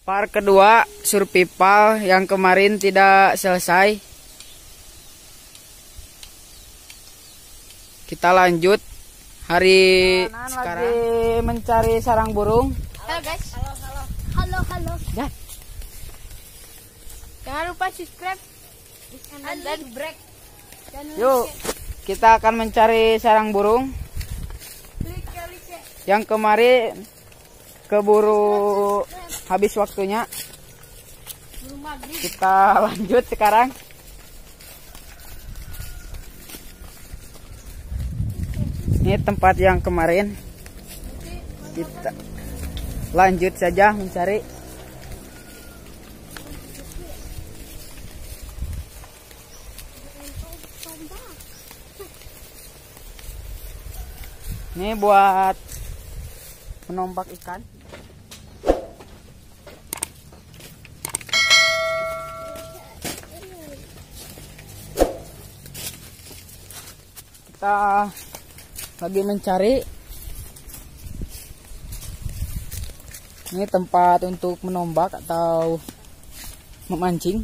Part kedua survival yang kemarin tidak selesai. Kita lanjut hari sekarang lagi mencari sarang burung. Halo guys. Halo. Ya. Jangan lupa subscribe dan break. Yuk, kita akan mencari sarang burung. Yang kemarin keburu habis waktunya. Kita lanjut sekarang. Ini tempat yang kemarin. Kita lanjut saja mencari. Ini buat menombak ikan. Kita lagi mencari. Ini tempat untuk menombak atau memancing.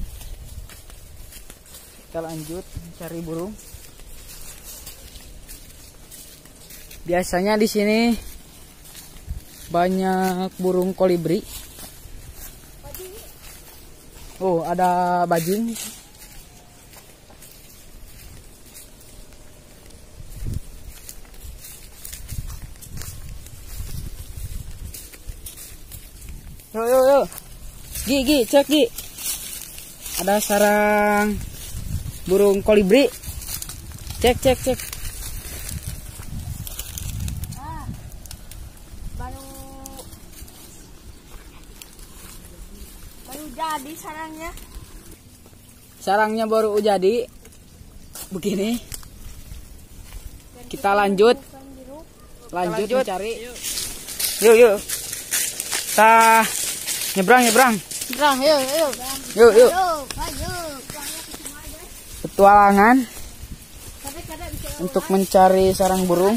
Kita lanjut mencari burung. Biasanya di sini banyak burung kolibri. Oh, ada bajing. Yuk. Gi, cek Gi. Ada sarang burung kolibri. Cek. Baru jadi sarangnya. Sarangnya baru jadi. Begini. Kita lanjut mencari. Yuk. Kita nyebrang. Yuk. Petualangan untuk mencari sarang burung.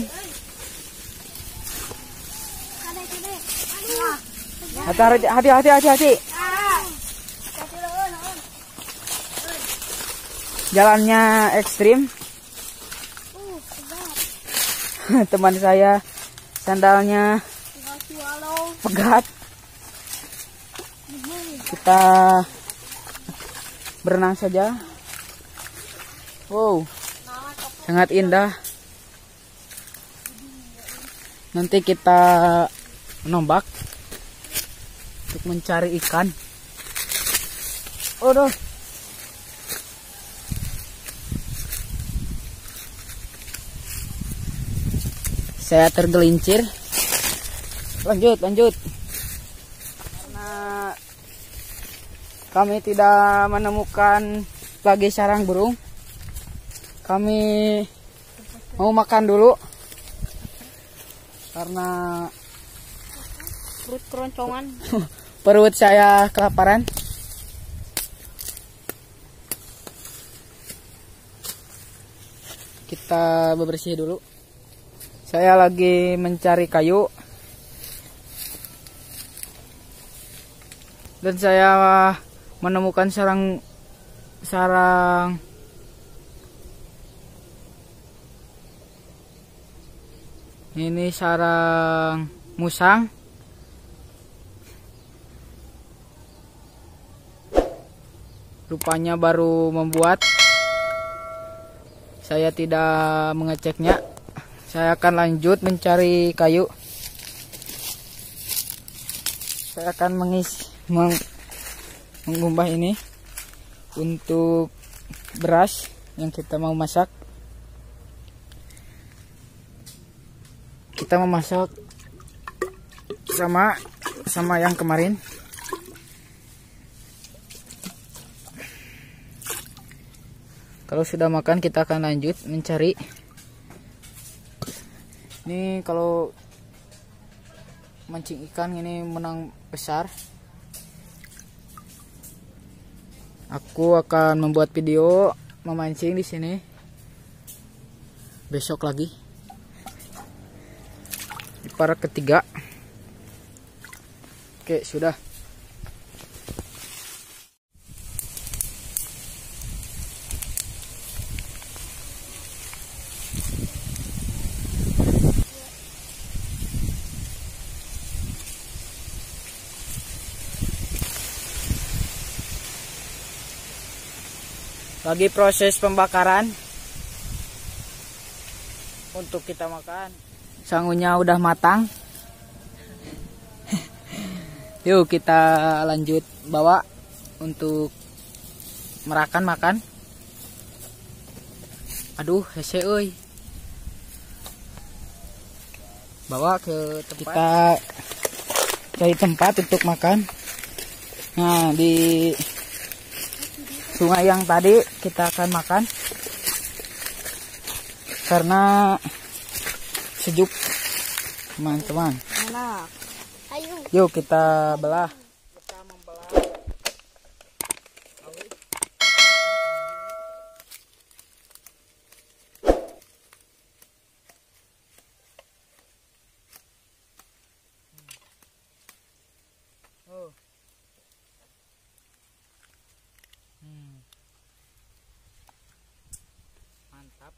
Hati. Jalannya ekstrim. Teman saya sandalnya pegat. Kita berenang saja. Wow, sangat indah. Nanti kita menombak untuk mencari ikan. Aduh. Saya tergelincir. Lanjut. Karena kami tidak menemukan lagi sarang burung, kami mau makan dulu karena Perut keroncongan. perut saya kelaparan. Kita bebersih dulu. Saya lagi mencari kayu. Dan saya menemukan sarang ini sarang musang. Rupanya baru membuat. Saya tidak mengeceknya. Saya akan lanjut mencari kayu. Saya akan mengumbah ini untuk beras yang kita mau masak. Kita memasak sama yang kemarin. Kalau sudah makan kita akan lanjut mencari. Ini kalau mancing ikan ini menang besar. Aku akan membuat video memancing di sini. Besok lagi. Di part ketiga. Oke, sudah. Lagi proses pembakaran untuk kita makan. Sangunya udah matang. Yuk kita lanjut bawa untuk merakan makan. Aduh, hese euy. Bawa ke tempat. Kita cari tempat untuk makan. Nah, di sungai yang tadi kita akan makan karena sejuk, teman-teman. Enak. Ayo. Yuk kita belah. Kita membelah mantap.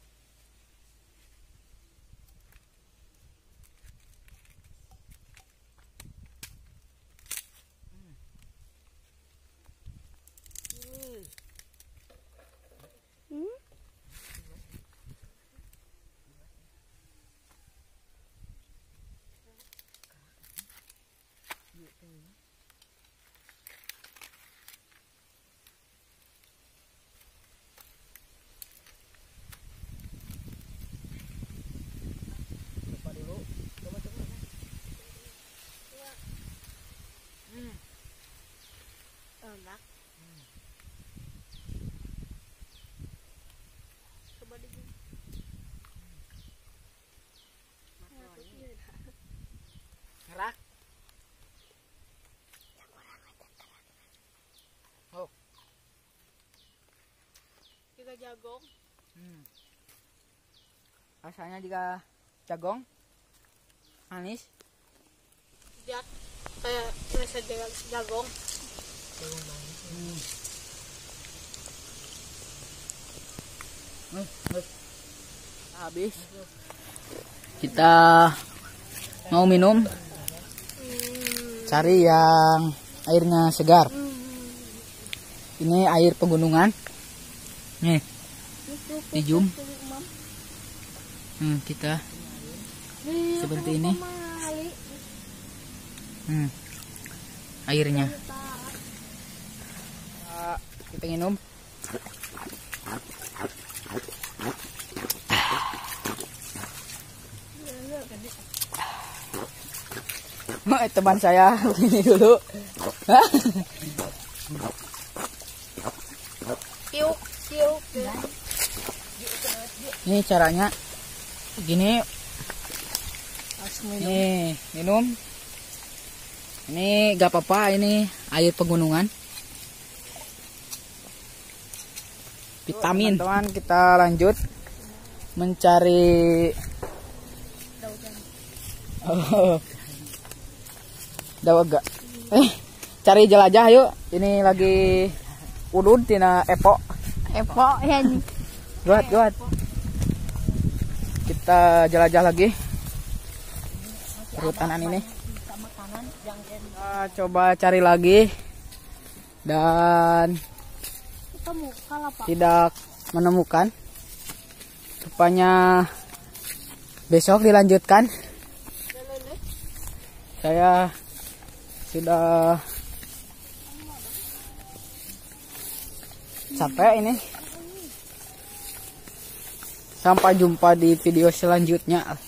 Enak. Coba digini. Ngerak. Oh. Juga jagong. Rasanya juga jagong. Manis. Dia kayak rasa jagong. Habis kita mau minum, cari yang airnya segar. Ini air pegunungan nih, dijum. Kita seperti ini. Airnya kita minum. Teman saya begini dulu. Ini caranya gini. Nih minum. Ini gak apa-apa, ini air pegunungan. Vitamin. Teman-teman, kita lanjut mencari dawaga. Cari jelajah yuk. Ini lagi udud tina Epo ya. Guat. Kita jelajah lagi perhutanan ini. Kita coba cari lagi dan tidak menemukan. Rupanya besok dilanjutkan. Saya sudah capek ini. Sampai jumpa di video selanjutnya.